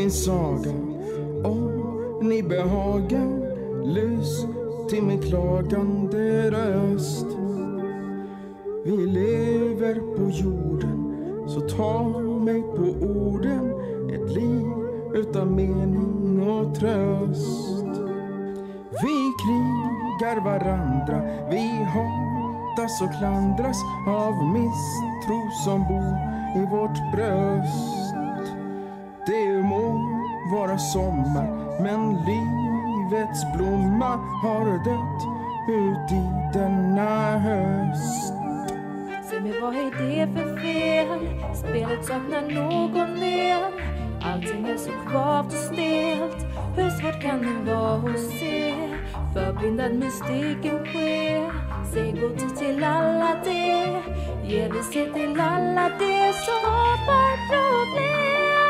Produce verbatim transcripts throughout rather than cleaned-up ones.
min saga. Om ni behagar, lys till min klagande röst. Vi lever på jorden, så ta mig på orden. Ett liv utan mening och tröst. Vi krigar varandra, vi hatas och klandras av misstro som bor i vårt bröst. Det må vara sommar, men livets blomma har dött ut i denna höst. Se mig, vad är det för fel? Spelet saknar någon del. Allting är så kvavt och stelt. Hur svårt kan det vara att se? Förblindad mystiken sker. Säg god till alla det. Ge visshet till alla det som skapar problem.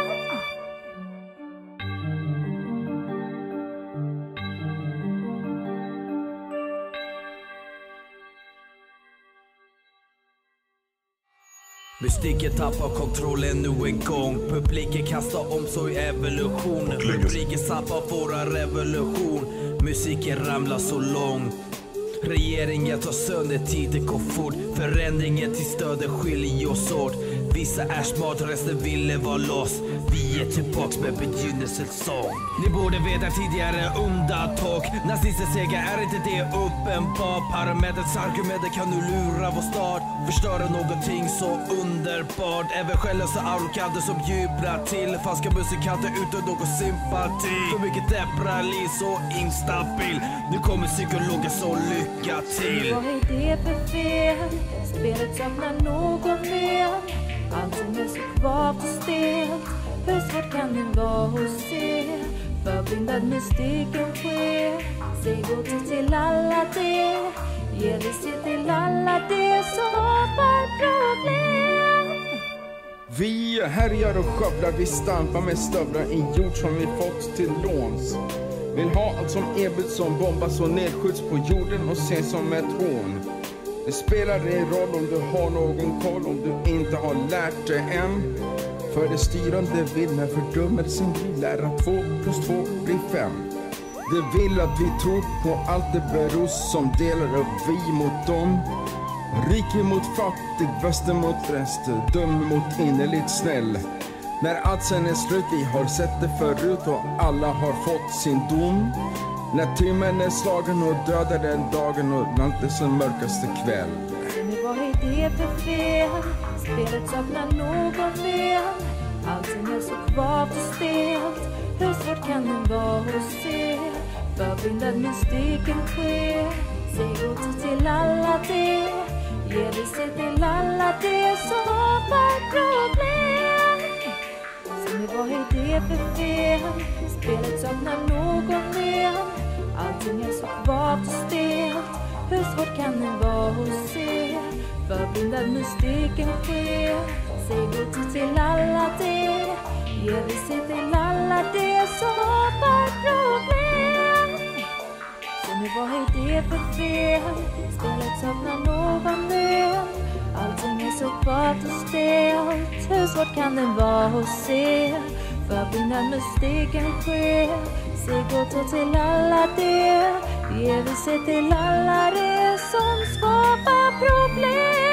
Mystiken tappar kontrollen nu en gång. Publiken kastar omsorg, evolution. Rubriken sappar våra revolution. Musiken ramlar så långt. Regeringen tar sönder, tiden går fort. Förändringen till stöden skiljer oss åt. Vissa är smart, resten ville vara loss. Vi är tillbaks med begynnelsens sång. Ni borde veta tidigare undantag. Nazistens seger är inte det uppenbart. Parametrets argumenter kan nu lura vår stad. Förstöra någonting så underbart. Även självlösa arroganter som jublar till. Falska musikanter utan någon sympati. För mycket deprali så instabil. Nu kommer psykologer så lycka till. Vad är det för fel? Spelet saknar någon del. Allting är så kvavt och stelt. Hur svårt kan det vara att se? Förblindad mystiken sker. Säg god till alla det. Ge visshet till alla det som skapar problem. Vi härjar och skövlar, vi stampar med stövlar i jord som vi fått till låns. Vill ha allt som erbjuds, som bombas och nedskjuts på jorden och ses som ett hån. Det spelar ingen roll om du har någon koll, om du inte har lärt dig än. För det styrande vill med fördömelsen vill lära två plus två blir fem. Det vill att vi tror på allt det berus som delar upp vi mot dem. Rik mot fattig, väster mot rest, dum mot innerligt snäll. När allt sen är slut, vi har sett det förut och alla har fått sin dom. När timmen är slagen och dödar den dagen och nattens mörkaste kväll. Men vad är det för fel? Spelet saknar någon del. Allting är så kvavt och stelt. Hur svårt kan det vara att se? Förblindad mystiken sker. Säg god till alla det. Ge visshet till alla det som skapar problem. Men vad är det för fel? Spelet saknar någon del. Allting är så kvavt och stelt. Hur svårt kan det vara att se? Förblindad mystiken sker. Säg god till alla det. Ge visshet till alla det som skapar problem. Men vad är det för fel? Spelet saknar någon del. Allting är så kvavt och stelt. Hur svårt kan det vara att se? Förblindad mystiken sker. Säg god till alla det. Ge visshet till alla det som skapar problem.